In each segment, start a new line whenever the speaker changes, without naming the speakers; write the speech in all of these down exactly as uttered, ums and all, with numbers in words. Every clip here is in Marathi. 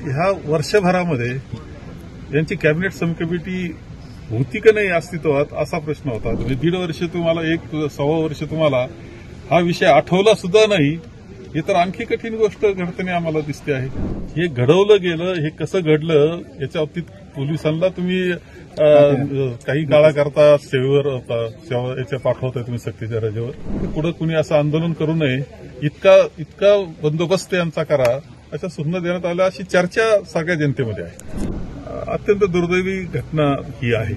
ह्या वर्षभरामध्ये यांची कॅबिनेट सब कमिटी होती का नाही अस्तित्वात असा प्रश्न होता। म्हणजे दीड वर्ष तुम्हाला एक सव्वा वर्ष तुम्हाला हा विषय आठवला सुद्धा नाही, हे तर आणखी कठीण गोष्ट घडताना आम्हाला दिसते आहे। हे घडवलं गेलं, हे कसं घडलं याच्या बाबतीत पोलिसांना तुम्ही काही काळाकरता सेवेवर सेवा याच्या पाठवताय तुम्ही सक्तीच्या रजेवर। पुढे कुणी असं आंदोलन करू नये, इतका इतका बंदोबस्त यांचा करा अशा सूचना देण्यात आल्या, अशी चर्चा सगळ्या जनतेमध्ये आहे। अत्यंत दुर्दैवी घटना ही आहे।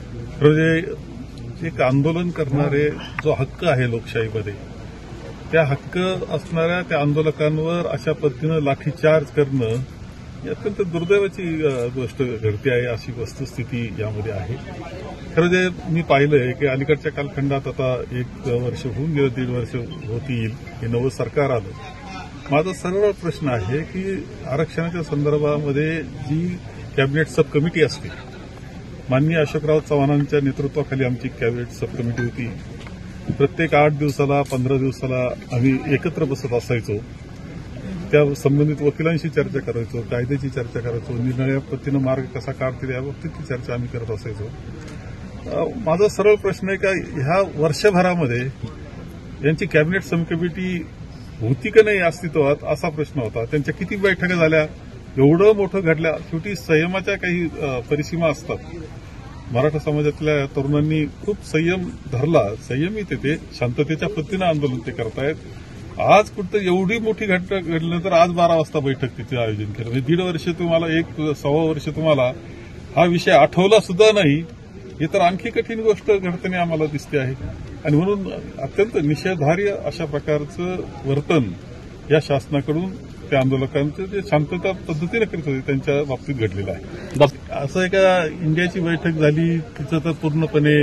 म्हणजे एक आंदोलन करणारे जो हक्क आहे लोकशाहीमध्ये, त्या हक्क असणाऱ्या त्या आंदोलकांवर अशा पद्धतीनं लाठीचार्ज करणं ही अत्यंत दुर्दैवाची गोष्ट घडते आहे, अशी वस्तुस्थिती यामध्ये आहे। खरं जे मी पाहिलंय की अलीकडच्या कालखंडात आता एक वर्ष होऊन गेलं, दीड वर्ष होतील, हे नवं सरकार आलं। माझा सरळ प्रश्न आहे की आरक्षणाच्या संदर्भामध्ये जी कॅबिनेट सब कमिटी असते, माननीय अशोकराव चव्हाणांच्या नेतृत्वाखाली आमची कॅबिनेट सब कमिटी होती। प्रत्येक आठ दिवसाला पंधरा दिवसाला आम्ही एकत्र बसत असायचो, त्या संबंधित वकिलांशी चर्चा करायचो, कायद्याची चर्चा करायचो, निर्णया पद्धतीनं मार्ग कसा काढतील याबाबतीतची चर्चा आम्ही करत असायचो। माझा सरळ प्रश्न आहे का ह्या वर्षभरामध्ये यांची कॅबिनेट सब कमिटी होती का नाही अस्तित्वात असा प्रश्न होता। त्यांच्या किती बैठका झाल्या, एवढं मोठं घडल्या। शेवटी संयमाच्या काही परिसीमा असतात। मराठा समाजातल्या तरुणांनी खूप संयम धरला, संयमी ते शांततेच्या पद्धतीनं आंदोलन ते करतायत। आज कुठं एवढी मोठी घटना घडल्यानंतर आज बारा वाजता बैठक तिथे आयोजन केलं। म्हणजे दीड वर्ष तुम्हाला एक सव्वा वर्ष तुम्हाला हा विषय आठवला सुद्धा नाही, हे तर आणखी कठीण गोष्ट घडताना आम्हाला दिसते आहे। आणि म्हणून अत्यंत निषेधार्ह अशा प्रकारचं वर्तन या शासनाकडून त्या आंदोलकांचं जे शांतता पद्धतीने करीत होते त्यांच्या बाबतीत घडलेलं आहे। असं आहे का इंडियाची बैठक झाली, तिचं तर पूर्णपणे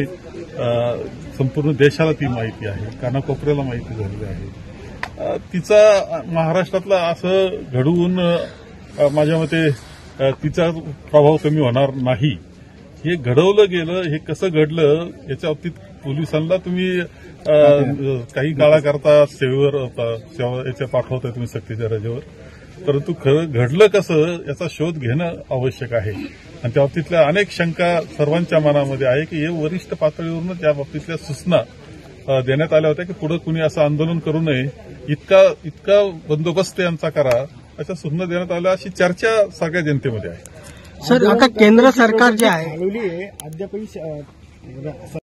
संपूर्ण देशाला ती माहिती आहे, कानाकोपऱ्याला माहिती झालेली आहे। तिचा महाराष्ट्रातला असं घडवून माझ्या मते तिचा प्रभाव कमी होणार नाही। हे घडवलं गेलं, हे कसं घडलं याच्या बाबतीत पोलिसांना तुम्ही काही काळाकरता सेवेवर सेवा याच्या पाठवताय तुम्ही सक्तीच्या रजेवर, परंतु खरं घडलं कसं याचा शोध घेणं आवश्यक आहे। आणि त्या बाबतीतल्या अनेक शंका सर्वांच्या मनामध्ये आहे की हे वरिष्ठ पातळीवरूनच या बाबतीतल्या सूचना देण्यात आल्या होत्या की पुढे कुणी असं आंदोलन करू नये, इतका इतका बंदोबस्त यांचा करा अशा सूचना देण्यात आल्या, अशी चर्चा सगळ्या जनतेमध्ये आहे।
सर, आता केंद्र सरकार जे आहे अद्यापही